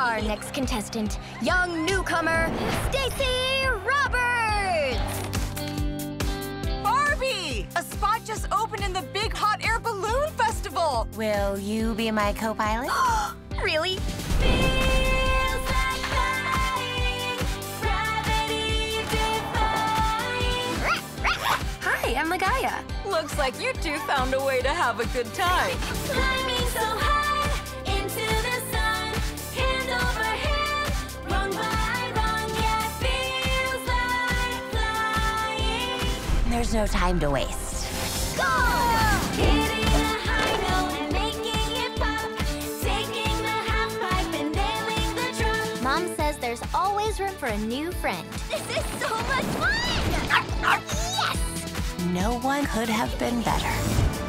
Our next contestant, young newcomer, Stacie Roberts! Barbie! A spot just opened in the Big Hot Air Balloon Festival! Will you be my co-pilot? Really? Feels like flying, gravity defying. Hi, I'm Magaya. Looks like you two found a way to have a good time. Climbing so high into the sun, hand over hand, rung by rung, yeah, feels like flying. There's no time to waste. Go! Hitting the high note and making it pop, taking the half pipe and nailing the drum. Mom says there's always room for a new friend. This is so much fun! Yes! No one could have been better.